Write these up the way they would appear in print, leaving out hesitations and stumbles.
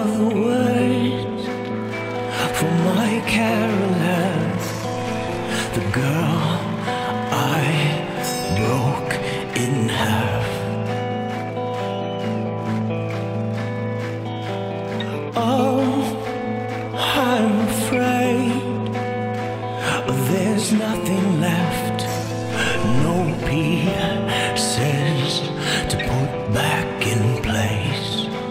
the words for my carolers, the girl I broke in half. Oh, I'm afraid there's nothing left. No pieces to put back in place.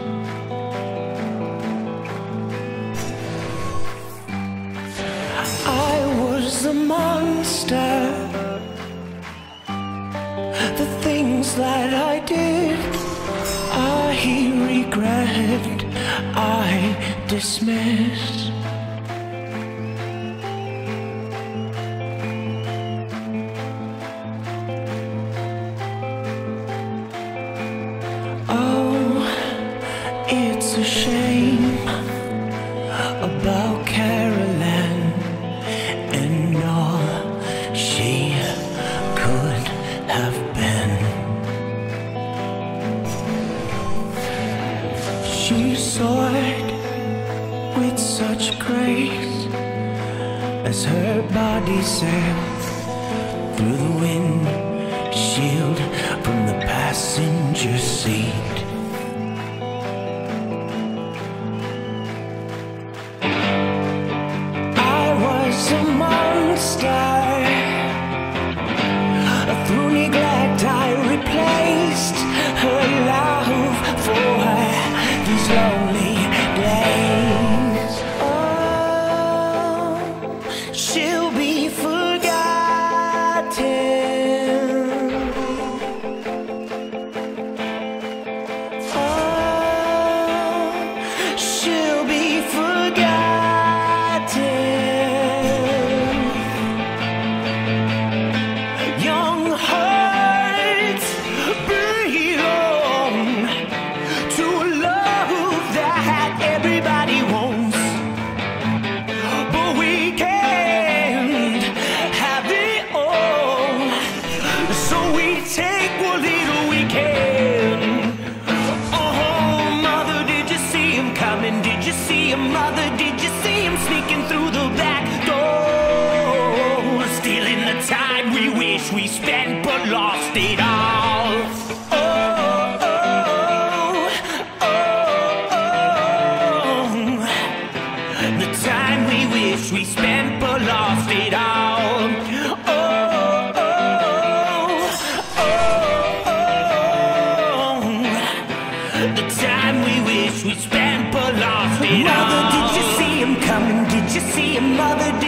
I was a monster. The things that I did, I regret, I dismiss. It's a shame about Carolyn and all she could have been. She soared with such grace as her body sailed through the windshield from the passenger seat. A monster. Through neglect I replaced her love for these lonely days. Oh, she'll be forgotten. Oh, she'll be forgotten. Mother, did you see him sneaking through the back door? Stealing the time we wish we spent but lost it all. Oh, oh, oh, oh. The time we wish we spent but lost it all. Oh, oh, oh, oh. The time we wish we spent but lost it all. Mother, did you see him coming? Did you see him, Mother?